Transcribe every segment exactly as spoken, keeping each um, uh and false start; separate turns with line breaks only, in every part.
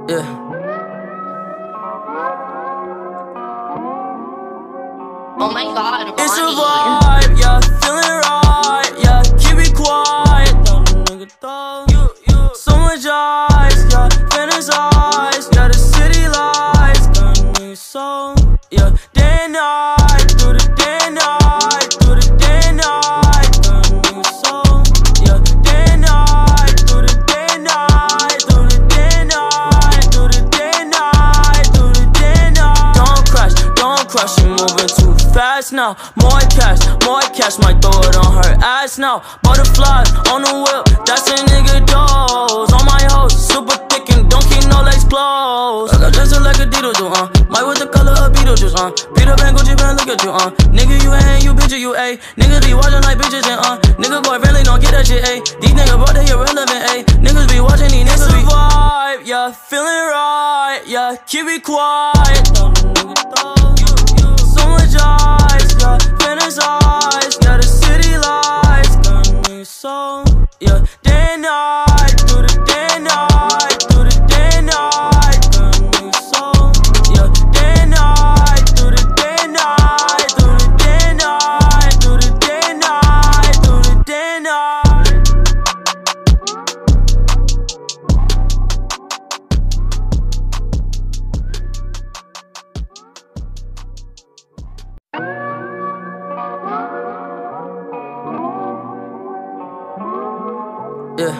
Yeah.
Oh my god, Ronnie.
It's a vibe, yeah, feeling right, yeah, keep it quiet, dumb nigga dog. You, you, so much ice, yeah, fantasize, yeah, the city lights, got me so, yeah, day and night, through the day and night, through the day and night, got me so, yeah, day and night, through the day and night, through the day and night, through the day and night, through the day and night. Don't crash, don't crash, you moving too fast now. More cash, more cash, might throw it on her ass now. Butterflies on the whip, that's a nigga dose. On my hoes, super thick and don't keep no legs closed. I got dressed up like a Dito do, uh. Might with the color of Beetlejuice, uh. Peter Pan, Gucci Pan, look at you, uh. Nigga, you ain't, you bitch, you a. Niggas be watching like bitches and uh. Nigga boy really don't get that shit, a. These niggas brought they irrelevant, a. Niggas be watching, these niggas be vibe, yeah, feeling right, yeah, keep it quiet, dumb nigga dog. So much ice, yeah, fantasize, yeah, the city lights, got me so, yeah, day and night, through the day and night, through the day and night, got me so, yeah, day and night, through the day and night, through the day and night, through the day and night, through the day and night. Yeah.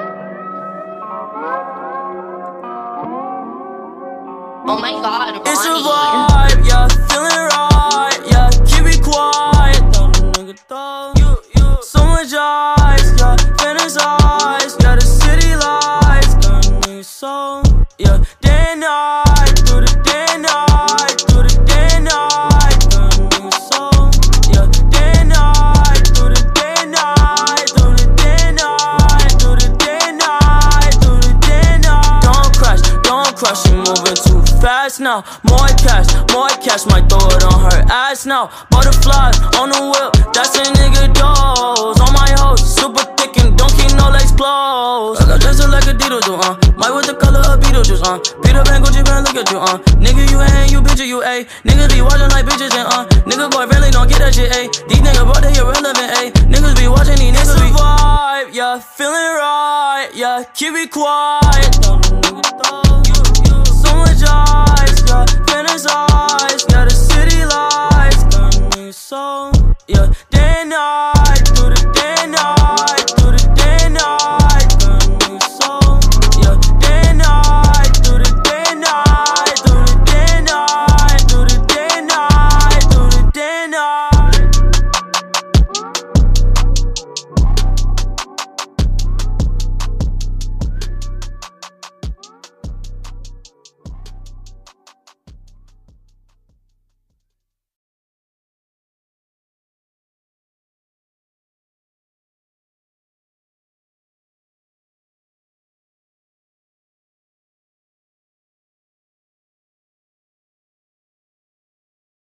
Oh my god, Ronnie.
It's a vibe, yeah, feeling right, yeah, keep it quiet, dumb nigga dog. You, you, so much ice, yeah, fantasize, yeah, the city lights, got me so, yeah, day and night, through the day and night, through the day and night, got me so, yeah, day and night, through the day and night, through the day and night, through the day and night, through the day and night. Don't crash, don't crash, you moving too fast now. More cash, more cash, might throw it on her ass now. Butterflies on the whip, that's a nigga dose. On my hoes, super thick and don't keep no legs closed. I got dressed up like a Dito do, uh. Might with the color of Beetlejuice, uh. Peter Pan, Gucci Pan, look at you, uh. Nigga, you ain't, you bitch, you a. Niggas be watching like bitches and uh. Nigga boy really don't get that shit, a. These niggas brought they irrelevant, a. Niggas be watching, these niggas be vibe, yeah, feeling right, yeah, keep it quiet, dumb